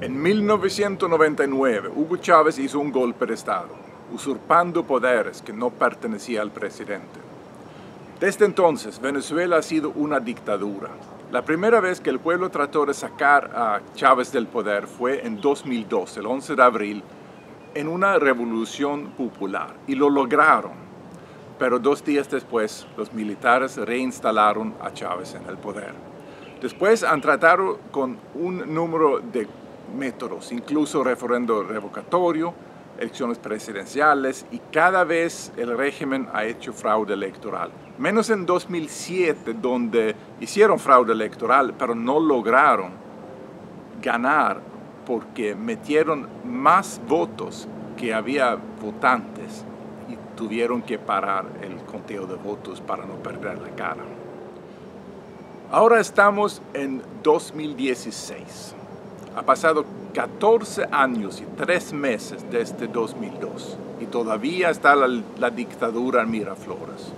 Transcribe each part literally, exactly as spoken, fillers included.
En mil novecientos noventa y nueve, Hugo Chávez hizo un golpe de Estado, usurpando poderes que no pertenecían al presidente. Desde entonces, Venezuela ha sido una dictadura. La primera vez que el pueblo trató de sacar a Chávez del poder fue en dos mil dos, el once de abril, en una revolución popular, y lo lograron. Pero dos días después, los militares reinstalaron a Chávez en el poder. Después han tratado con un número de métodos, incluso referendo revocatorio, elecciones presidenciales, y cada vez el régimen ha hecho fraude electoral. Menos en dos mil siete, donde hicieron fraude electoral, pero no lograron ganar porque metieron más votos que había votantes y tuvieron que parar el conteo de votos para no perder la cara. Ahora estamos en dos mil dieciséis. Ha pasado catorce años y tres meses desde dos mil dos y todavía está la, la dictadura en Miraflores.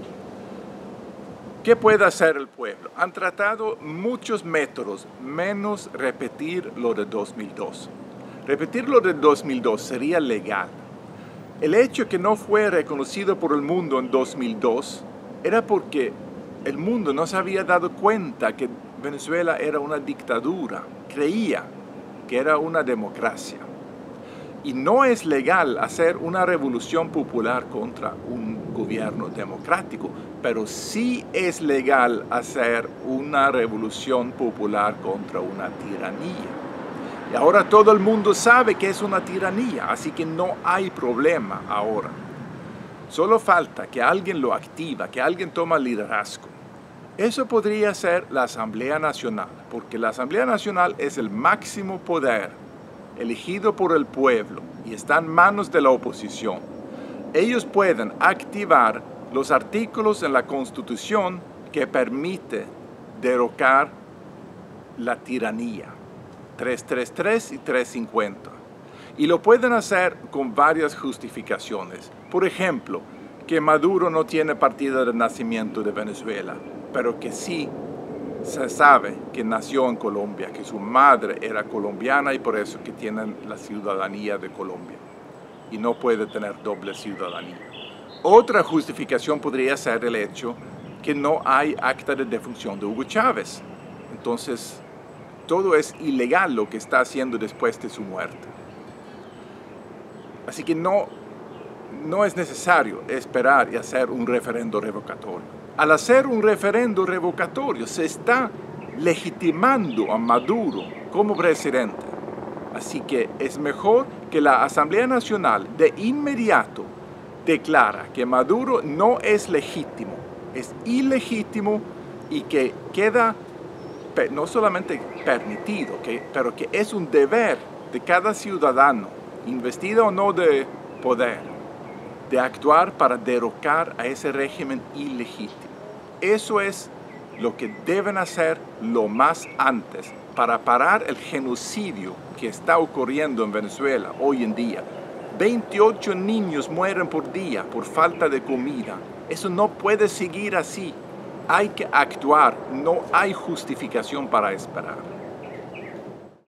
¿Qué puede hacer el pueblo? Han tratado muchos métodos, menos repetir lo de dos mil dos. Repetir lo de dos mil dos sería legal. El hecho que no fue reconocido por el mundo en dos mil dos era porque el mundo no se había dado cuenta que Venezuela era una dictadura, creía que era una democracia. Y no es legal hacer una revolución popular contra un gobierno democrático, pero sí es legal hacer una revolución popular contra una tiranía. Y ahora todo el mundo sabe que es una tiranía, así que no hay problema ahora. Solo falta que alguien lo activa, que alguien toma liderazgo. Eso podría ser la Asamblea Nacional, porque la Asamblea Nacional es el máximo poder elegido por el pueblo y está en manos de la oposición. Ellos pueden activar los artículos en la Constitución que permite derrocar la tiranía, trescientos treinta y tres y trescientos cincuenta. Y lo pueden hacer con varias justificaciones. Por ejemplo, que Maduro no tiene partida de nacimiento de Venezuela, pero que sí se sabe que nació en Colombia, que su madre era colombiana y por eso que tiene la ciudadanía de Colombia y no puede tener doble ciudadanía. Otra justificación podría ser el hecho que no hay acta de defunción de Hugo Chávez. Entonces, todo es ilegal lo que está haciendo después de su muerte. Así que no, no es necesario esperar y hacer un referendo revocatorio. Al hacer un referendo revocatorio se está legitimando a Maduro como presidente. Así que es mejor que la Asamblea Nacional de inmediato declara que Maduro no es legítimo, es ilegítimo y que queda no solamente permitido, que, pero que es un deber de cada ciudadano, investido o no de poder, de actuar para derrocar a ese régimen ilegítimo. Eso es lo que deben hacer lo más antes para parar el genocidio que está ocurriendo en Venezuela hoy en día. veintiocho niños mueren por día por falta de comida. Eso no puede seguir así. Hay que actuar, no hay justificación para esperar.